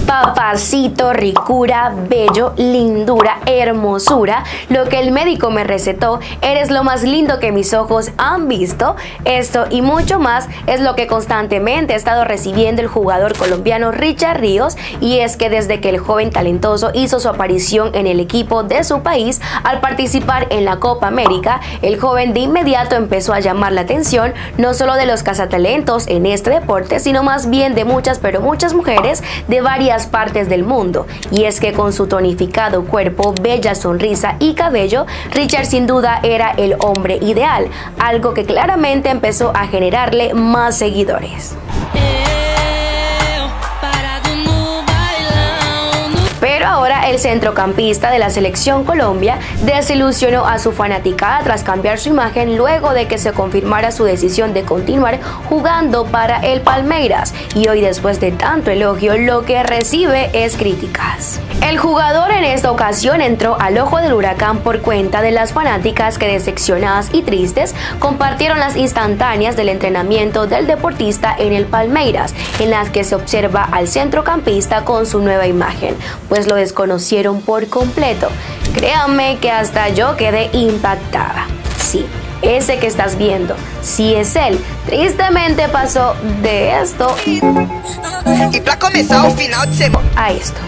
Papacito, ricura, bello, lindura, hermosura, lo que el médico me recetó, eres lo más lindo que mis ojos han visto. Esto y mucho más es lo que constantemente ha estado recibiendo el jugador colombiano Richard Ríos, y es que desde que el joven talentoso hizo su aparición en el equipo de su país al participar en la Copa América, el joven de inmediato empezó a llamar la atención no solo de los cazatalentos en este deporte, sino más bien de muchas, pero muchas mujeres de varias partes del mundo. Y es que con su tonificado cuerpo, bella sonrisa y cabello, Richard sin duda era el hombre ideal, algo que claramente empezó a generarle más seguidores. Pero ahora el centrocampista de la selección Colombia desilusionó a su fanaticada tras cambiar su imagen luego de que se confirmara su decisión de continuar jugando para el Palmeiras, y hoy, después de tanto elogio, lo que recibe es críticas. El jugador en esta ocasión entró al ojo del huracán por cuenta de las fanáticas que, decepcionadas y tristes, compartieron las instantáneas del entrenamiento del deportista en el Palmeiras, en las que se observa al centrocampista con su nueva imagen, pues lo desconocieron por completo. Créanme que hasta yo quedé impactada. Sí, ese que estás viendo, sí es él. Tristemente pasó de esto y para comenzar al final de semana a esto.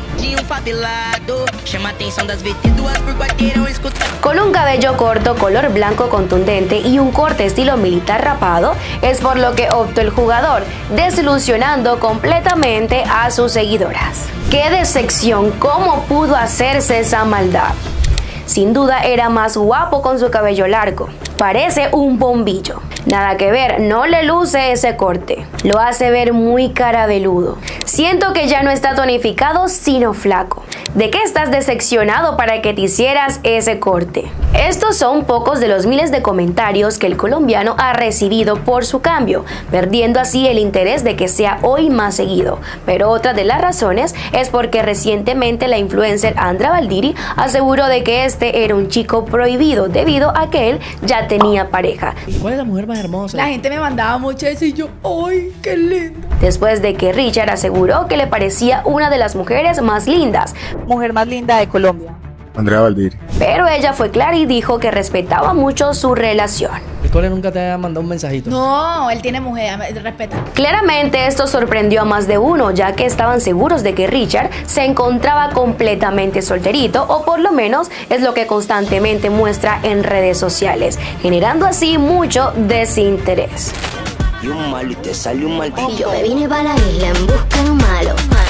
Con un cabello corto, color blanco contundente y un corte estilo militar rapado, es por lo que optó el jugador, desilusionando completamente a sus seguidoras. ¡Qué decepción! ¿Cómo pudo hacerse esa maldad? Sin duda era más guapo con su cabello largo. Parece un bombillo. Nada que ver, no le luce ese corte. Lo hace ver muy carabeludo. Siento que ya no está tonificado, sino flaco. ¿De qué estás decepcionado para que te hicieras ese corte? Estos son pocos de los miles de comentarios que el colombiano ha recibido por su cambio, perdiendo así el interés de que sea hoy más seguido. Pero otra de las razones es porque recientemente la influencer Andra Valdiri aseguró de que este era un chico prohibido debido a que él ya tenía pareja. ¿Cuál es la mujer más hermosa? La gente me mandaba mucho eso y yo, ¡ay, qué lindo! Después de que Richard aseguró que le parecía una de las mujeres más lindas. Mujer más linda de Colombia. Andrea Valdiri. Pero ella fue clara y dijo que respetaba mucho su relación. ¿El Core nunca te ha mandado un mensajito? No, él tiene mujer, respeta. Claramente esto sorprendió a más de uno, ya que estaban seguros de que Richard se encontraba completamente solterito, o por lo menos es lo que constantemente muestra en redes sociales, generando así mucho desinterés. Y un malo y te sale un mal. Y yo me vine para la isla en busca de un malo.